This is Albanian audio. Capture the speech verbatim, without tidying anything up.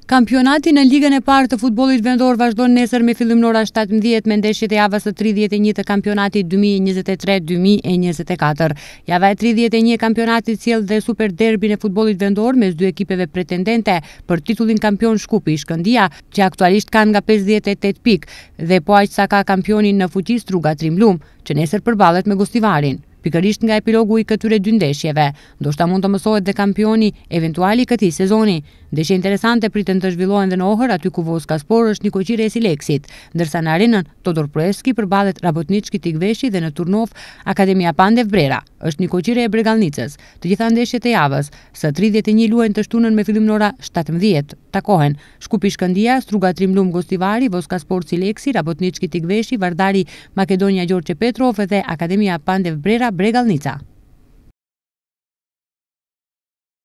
Kampionati në ligën e parë të futbollit vendor vazhdon nesër me fillim në ora shtatëmbëdhjetë me ndeshjet e javës së tridhjetë e një të kampionatit dy mijë e njëzet e tre dy mijë e njëzet e katër. Java e tridhjetë e një e kampionatit sjell dhe super derbin e futbollit vendor mes dy ekipeve pretendente për titullin kampion Shkupi Shkëndija, që aktualisht kanë nga pesëdhjetë e tetë pikë dhe po aq sa ka kampionin në fuqi Struga Trimlum, që nesër përballet me Gostivarin. Pikërisht nga epilogu i këtyre dy ndeshjeve, ndoshta mund të mësohet dhe kampioni eventuali i këtij sezoni. Ndeshje interesante priten të zhvillohen dhe në Ohër, aty ku Voskaspor është një koqire e Sileksit, ndërsa në arenën Todor Proevski përballet Rabotnički Tikveshi dhe në Turnov Akademia Pandev Brera është një koqire e Bregalnicës. Të gjitha ndeshjet e javës së tridhjetë e një luajnë të shtunën me fillim në ora shtatëmbëdhjetë. Takohen Shkupi Shkëndija, Struga Trimlum Gostivari, Voskaspor Sileksi, Rabotnički Tikveshi, Vardari Makedonia Gjorqe Petrov dhe Akademia Pandev Brera Bregalnica.